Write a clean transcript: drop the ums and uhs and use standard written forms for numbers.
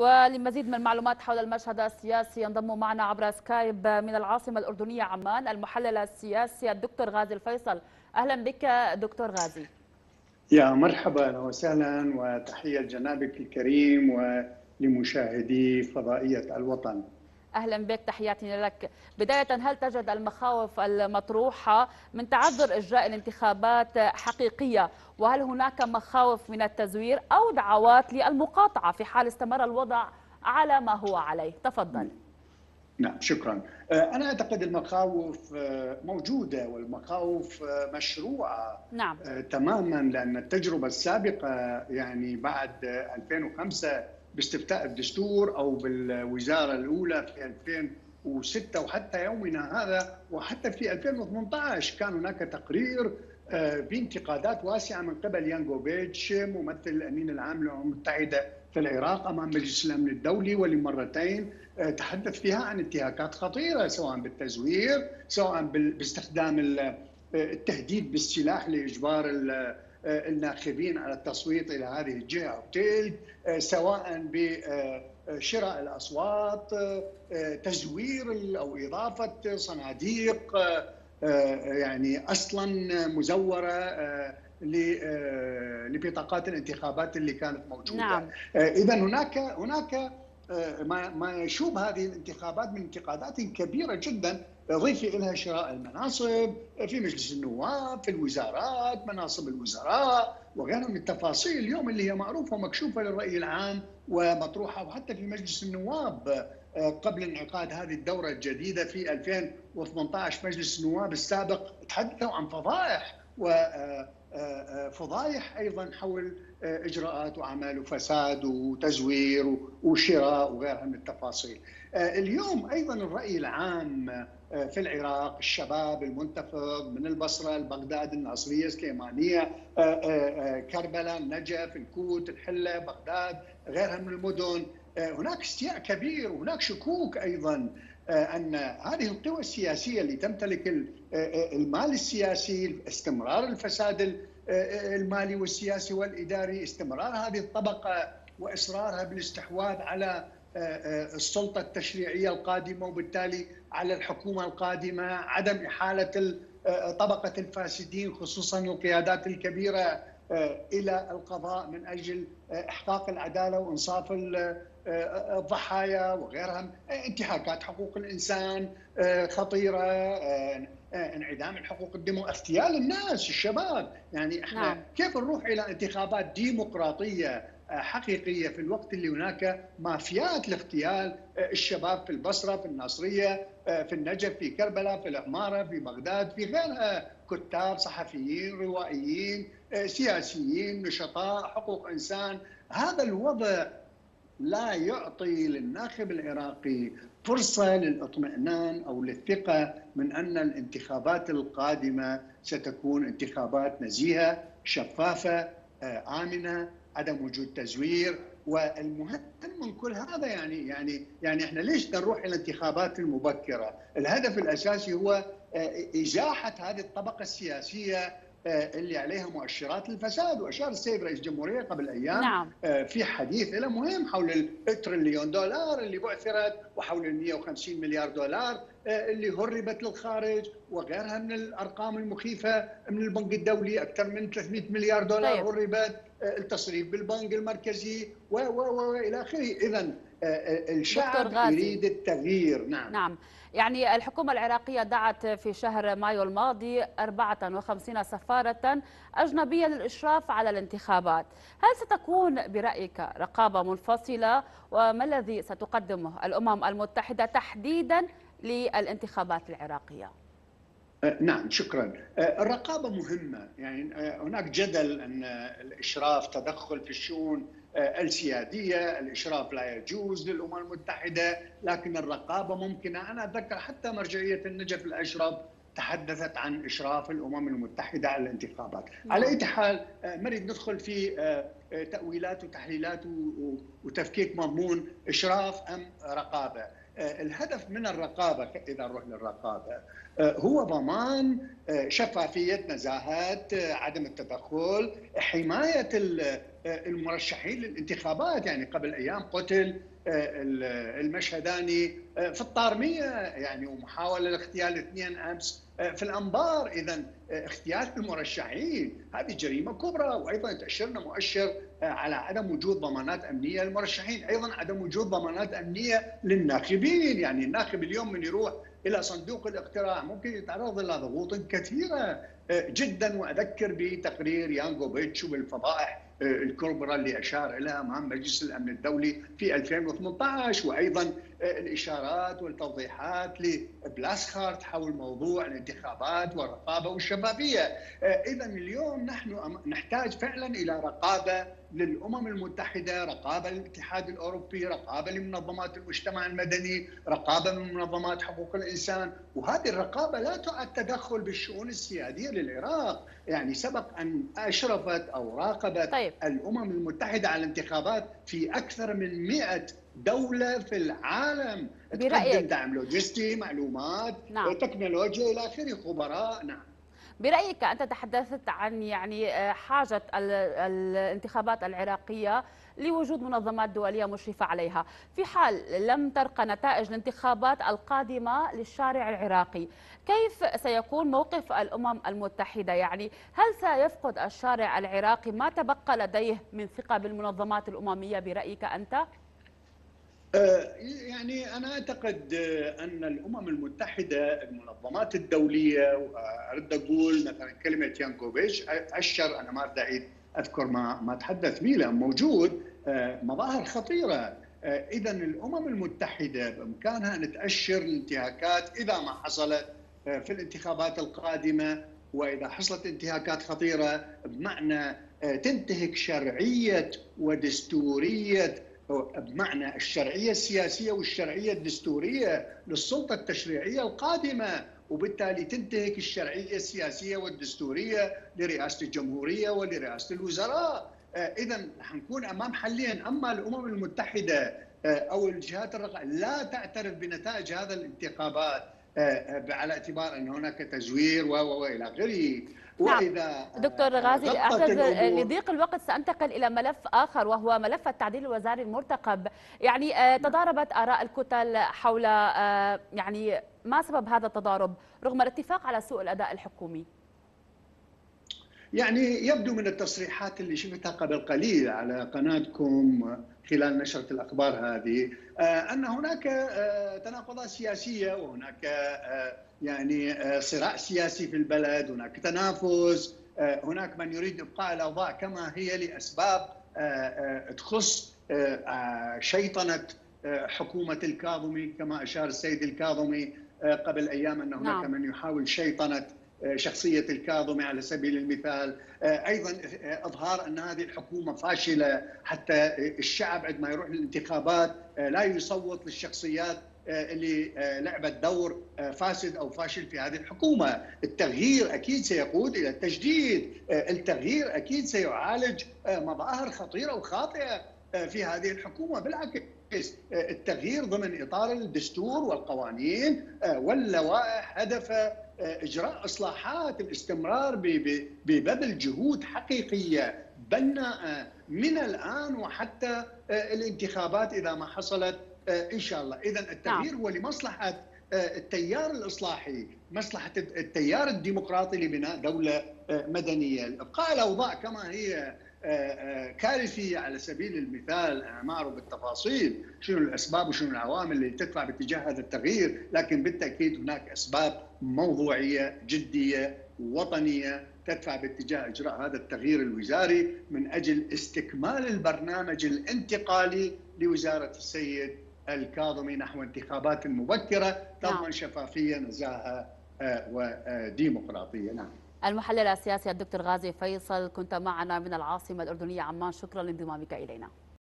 ولمزيد من المعلومات حول المشهد السياسي ينضم معنا عبر سكايب من العاصمة الأردنية عمان المحلل السياسي الدكتور غازي الفيصل. أهلا بك دكتور غازي. يا مرحبا وسهلا وتحية لجنابك الكريم ولمشاهدي فضائية الوطن. أهلا بك، تحياتي لك. بداية، هل تجد المخاوف المطروحة من تعذر إجراء الانتخابات حقيقية؟ وهل هناك مخاوف من التزوير أو دعوات للمقاطعة في حال استمر الوضع على ما هو عليه؟ تفضل. نعم، شكرا. أنا أعتقد المخاوف موجودة والمخاوف مشروعة. نعم. تماما، لأن التجربة السابقة يعني بعد 2005 باستفتاء الدستور أو بالوزارة الأولى في 2006 وحتى يومنا هذا وحتى في 2018 كان هناك تقرير بانتقادات واسعة من قبل يانغوفيتش ممثل الأمين العام للأمم المتحدة في العراق أمام مجلس الأمن الدولي، ولمرتين تحدث فيها عن انتهاكات خطيرة سواء بالتزوير سواء باستخدام التهديد بالسلاح لإجبار الناخبين على التصويت إلى هذه الجهة أو تلك، سواء بشراء الأصوات، تزوير أو إضافة صناديق يعني أصلا مزورة لبطاقات الانتخابات اللي كانت موجودة. نعم. إذا هناك ما يشوب هذه الانتخابات من انتقادات كبيرة جدا، ضيفي إليها شراء المناصب في مجلس النواب، في الوزارات، مناصب الوزراء وغيرها من التفاصيل اليوم اللي هي معروفة ومكشوفة للرأي العام ومطروحة، وحتى في مجلس النواب قبل انعقاد هذه الدورة الجديدة في 2018 مجلس النواب السابق تحدثوا عن فضائح وفضايح أيضا حول إجراءات وأعمال وفساد وتزوير وشراء وغيرها من التفاصيل. اليوم أيضا الرأي العام في العراق، الشباب المنتفض من البصرة، بغداد، الناصرية، سليمانية، كربلاء، النجف، الكوت، الحلة، بغداد، غيرها من المدن، هناك استياء كبير وهناك شكوك أيضا أن هذه القوى السياسية اللي تمتلك المال السياسي، استمرار الفساد المالي والسياسي والإداري، استمرار هذه الطبقة وإصرارها بالاستحواذ على السلطة التشريعية القادمة وبالتالي على الحكومة القادمة، عدم إحالة طبقة الفاسدين خصوصا القيادات الكبيرة إلى القضاء من أجل إحقاق العدالة وإنصاف الضحايا وغيرها، انتهاكات حقوق الإنسان خطيرة، انعدام الحقوق اغتيال الناس الشباب. يعني احنا نعم. كيف نروح إلى انتخابات ديمقراطية حقيقية في الوقت اللي هناك مافيات لاغتيال الشباب في البصرة، في الناصرية، في النجف، في كربلاء، في العمارة، في بغداد، في غيرها، كتاب، صحفيين، روائيين، سياسيين، نشطاء، حقوق إنسان. هذا الوضع لا يعطي للناخب العراقي فرصة للاطمئنان أو للثقة من أن الانتخابات القادمة ستكون انتخابات نزيهة، شفافة، آمنة، عدم وجود تزوير. والمهم من كل هذا يعني احنا ليش نروح الى الانتخابات المبكره؟ الهدف الاساسي هو ازاحه هذه الطبقه السياسيه اللي عليها مؤشرات الفساد. واشار السيد رئيس الجمهوريه قبل ايام نعم. في حديث له مهم حول التريليون دولار اللي بعثرت وحول ال 150 مليار دولار اللي هربت للخارج وغيرها من الارقام المخيفه من البنك الدولي، اكثر من 300 مليار دولار طيب. هربت، التصريف بالبنك المركزي والى اخره. اذا الشعب يريد التغيير. نعم. يعني الحكومة العراقية دعت في شهر مايو الماضي 54 سفارة أجنبية للإشراف على الانتخابات. هل ستكون برأيك رقابة منفصلة؟ وما الذي ستقدمه الأمم المتحدة تحديدا للانتخابات العراقية؟ نعم، شكرا. الرقابة مهمة، يعني هناك جدل أن الإشراف تدخل في الشؤون السيادية، الإشراف لا يجوز للأمم المتحدة، لكن الرقابة ممكنة. أنا أتذكر حتى مرجعية النجف الأشرف تحدثت عن إشراف الأمم المتحدة على الانتخابات. على أي حال ما نريد ندخل في تأويلات وتحليلات وتفكيك مضمون إشراف أم رقابة. الهدف من الرقابة إذا نروح للرقابة هو ضمان شفافية، نزاهة، عدم التدخل، حماية المرشحين للانتخابات. يعني قبل أيام قتل المشهداني في الطارمية يعني، ومحاولة لاغتيال 2 أمس في الأنبار. إذا اغتيال المرشحين هذه جريمة كبرى، وأيضا تأشرنا مؤشر على عدم وجود ضمانات أمنية للمرشحين، أيضا عدم وجود ضمانات أمنية للناخبين. يعني الناخب اليوم من يروح إلى صندوق الاقتراع ممكن يتعرض إلى ضغوط كثيرة جدا. وأذكر بتقرير يانكوفيتش وبالفضائح الكبرى اللي أشار إليها أمام مجلس الأمن الدولي في 2018، وأيضا الإشارات والتوضيحات لبلاسخارت حول موضوع الانتخابات والرقابة والشفافية. إذا اليوم نحن نحتاج فعلا إلى رقابة للأمم المتحدة، رقابة للاتحاد الأوروبي، رقابة لمنظمات المجتمع المدني، رقابة من منظمات حقوق الإنسان. وهذه الرقابة لا تعد تدخل بالشؤون السيادية للعراق. يعني سبق أن أشرفت أو راقبت الأمم المتحدة على الانتخابات في أكثر من 100 دولة في العالم، تقدم دعم لوجستي، معلومات، تكنولوجيا إلى آخره، خبراء. نعم. برأيك أنت تحدثت عن يعني حاجة الانتخابات العراقية لوجود منظمات دولية مشرفة عليها. في حال لم ترقى نتائج الانتخابات القادمة للشارع العراقي، كيف سيكون موقف الأمم المتحدة؟ يعني هل سيفقد الشارع العراقي ما تبقى لديه من ثقة بالمنظمات الأممية برأيك أنت؟ يعني أنا أعتقد أن الأمم المتحدة، المنظمات الدولية، وأرد أقول مثلا كلمة يانكوفيتش أشر، أنا ما أريد أذكر ما تحدث به لأن موجود مظاهر خطيرة. إذا الأمم المتحدة بإمكانها أن تأشر الانتهاكات إذا ما حصلت في الانتخابات القادمة، وإذا حصلت انتهاكات خطيرة بمعنى تنتهك شرعية ودستورية، بمعنى الشرعية السياسية والشرعية الدستورية للسلطة التشريعية القادمة، وبالتالي تنتهك الشرعية السياسية والدستورية لرئاسة الجمهورية ولرئاسة الوزراء. إذا حنكون أمام حلين: أما الأمم المتحدة أو الجهات الرقابية لا تعترف بنتائج هذا الانتخابات على اعتبار أن هناك تزوير وإلى آخره. نعم. دكتور غازي، أعتذر لضيق الوقت سأنتقل إلى ملف آخر وهو ملف التعديل الوزاري المرتقب. يعني تضاربت آراء الكتل حول يعني ما سبب هذا التضارب رغم الاتفاق على سوء الأداء الحكومي. يعني يبدو من التصريحات اللي شفتها قبل قليل على قناتكم خلال نشرة الأخبار هذه أن هناك تناقضات سياسية، وهناك يعني صراع سياسي في البلد، هناك تنافس، هناك من يريد إبقاء الأوضاع كما هي لأسباب تخص شيطنة حكومة الكاظمي، كما أشار السيد الكاظمي قبل أيام أن هناك من يحاول شيطنة شخصية الكاظمي على سبيل المثال. أيضا إظهار أن هذه الحكومة فاشلة، حتى الشعب عندما يروح للانتخابات لا يصوت للشخصيات اللي لعبت دور فاسد أو فاشل في هذه الحكومة. التغيير أكيد سيقود إلى التجديد، التغيير أكيد سيعالج مظاهر خطيرة وخاطئة في هذه الحكومة. بالعكس، التغيير ضمن إطار الدستور والقوانين واللوائح هدف إجراء إصلاحات، الاستمرار ببذل جهود حقيقية بناءة من الآن وحتى الانتخابات إذا ما حصلت إن شاء الله. إذن التغيير هو لمصلحة التيار الإصلاحي، مصلحة التيار الديمقراطي لبناء دولة مدنية. إبقاء الأوضاع كما هي كارثية على سبيل المثال. أنا ما أعرف بالتفاصيل شنو الأسباب وشنو العوامل اللي تدفع باتجاه هذا التغيير، لكن بالتأكيد هناك أسباب موضوعية جدية وطنية تدفع باتجاه إجراء هذا التغيير الوزاري من أجل استكمال البرنامج الانتقالي لوزارة السيد الكاظمي نحو انتخابات مبكرة تضمن شفافية، نزاهة وديمقراطية. نعم. المحلل السياسي الدكتور غازي فيصل، كنت معنا من العاصمة الأردنية عمان، شكرا لانضمامك إلينا.